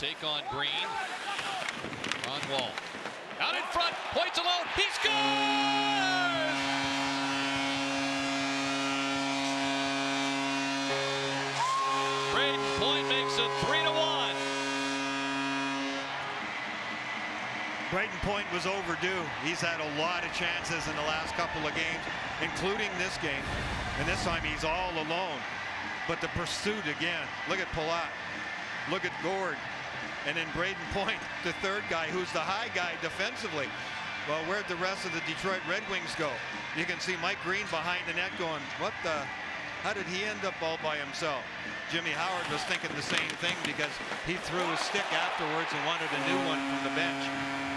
take on Green. Ron Wall. Out in front, Point's alone, he scores! Braydon Point makes it 3-1. Braydon Point was overdue. He's had a lot of chances in the last couple of games, including this game. And this time he's all alone. But the pursuit again. Look at Palat. Look at Gourde. And then Braydon Point, the third guy, who's the high guy defensively. Well, where'd the rest of the Detroit Red Wings go? You can see Mike Green behind the net going, what the? How did he end up all by himself? Jimmy Howard was thinking the same thing because he threw his stick afterwards and wanted a new one from the bench.